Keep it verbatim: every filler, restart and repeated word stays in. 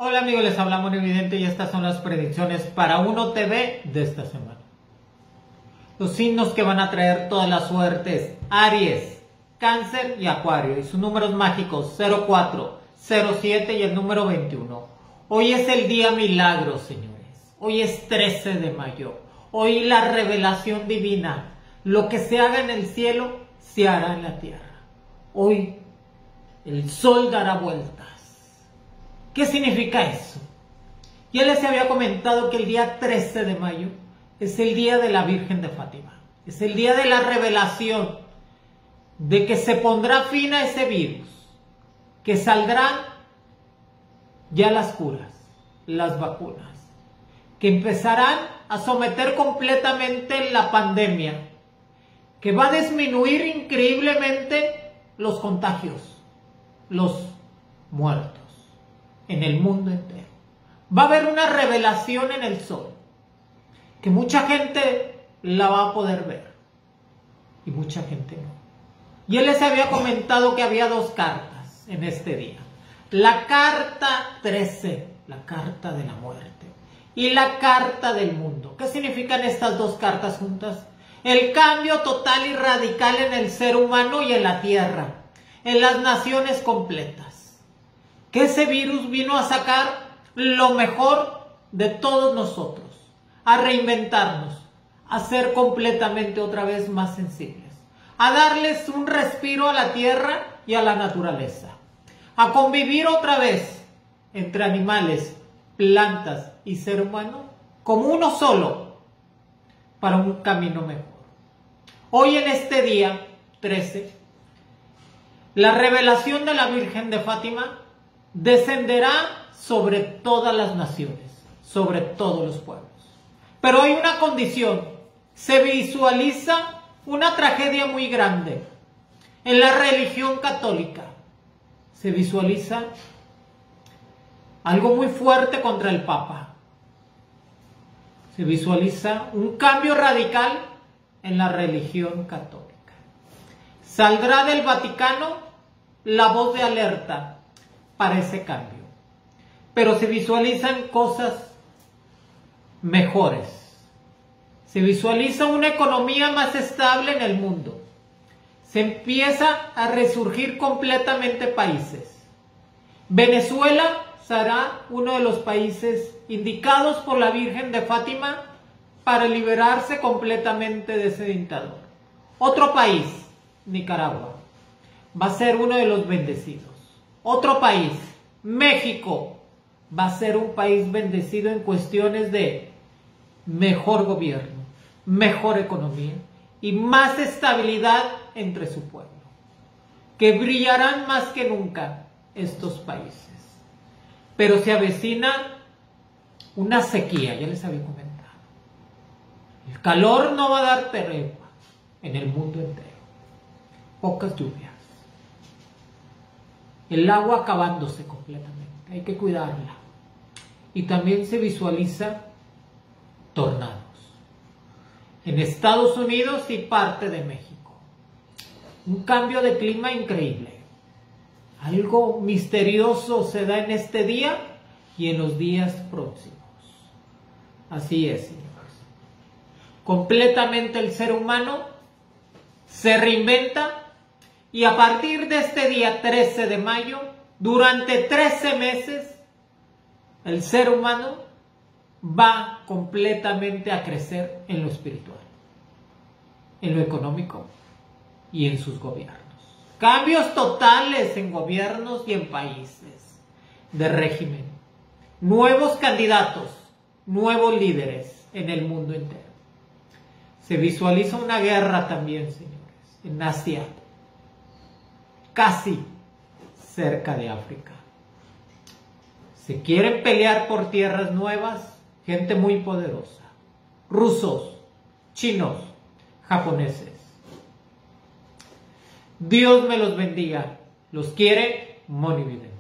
Hola amigos, les habla Monividente y estas son las predicciones para Uno T V de esta semana. Los signos que van a traer toda la suerte es Aries, Cáncer y Acuario, y sus números mágicos cero cuatro, cero siete y el número veintiuno. Hoy es el día milagro, señores. Hoy es trece de mayo. Hoy la revelación divina. Lo que se haga en el cielo, se hará en la tierra. Hoy el sol dará vueltas. ¿Qué significa eso? Ya les había comentado que el día trece de mayo es el día de la Virgen de Fátima. Es el día de la revelación de que se pondrá fin a ese virus, que saldrán ya las curas, las vacunas, que empezarán a someter completamente la pandemia, que va a disminuir increíblemente los contagios, los muertos en el mundo entero. Va a haber una revelación en el sol, que mucha gente la va a poder ver y mucha gente no. Y él les había comentado que había dos cartas en este día. La carta trece, la carta de la muerte, y la carta del mundo. ¿Qué significan estas dos cartas juntas? El cambio total y radical en el ser humano y en la tierra, en las naciones completas. Que ese virus vino a sacar lo mejor de todos nosotros, a reinventarnos, a ser completamente otra vez más sensibles, a darles un respiro a la tierra y a la naturaleza, a convivir otra vez entre animales, plantas y ser humano como uno solo para un camino mejor. Hoy en este día trece, la revelación de la Virgen de Fátima descenderá sobre todas las naciones, sobre todos los pueblos. Pero hay una condición: se visualiza una tragedia muy grande en la religión católica. Se visualiza algo muy fuerte contra el Papa. Se visualiza un cambio radical en la religión católica. Saldrá del Vaticano la voz de alerta para ese cambio, pero se visualizan cosas mejores. Se visualiza una economía más estable en el mundo. Se empieza a resurgir completamente países. Venezuela será uno de los países indicados por la Virgen de Fátima para liberarse completamente de ese dictador. Otro país, Nicaragua, va a ser uno de los bendecidos. Otro país, México, va a ser un país bendecido en cuestiones de mejor gobierno, mejor economía y más estabilidad entre su pueblo. Que brillarán más que nunca estos países. Pero se avecina una sequía, ya les había comentado. El calor no va a dar tregua en el mundo entero. Pocas lluvias. El agua acabándose completamente, hay que cuidarla. Y también se visualiza tornados en Estados Unidos y parte de México. Un cambio de clima increíble. Algo misterioso se da en este día y en los días próximos. Así es, señores. Completamente el ser humano se reinventa. Y a partir de este día trece de mayo, durante trece meses, el ser humano va completamente a crecer en lo espiritual, en lo económico y en sus gobiernos. Cambios totales en gobiernos y en países de régimen. Nuevos candidatos, nuevos líderes en el mundo entero. Se visualiza una guerra también, señores, en Asia, casi cerca de África. Se quieren pelear por tierras nuevas, gente muy poderosa. Rusos, chinos, japoneses. Dios me los bendiga. Los quiere Monividente.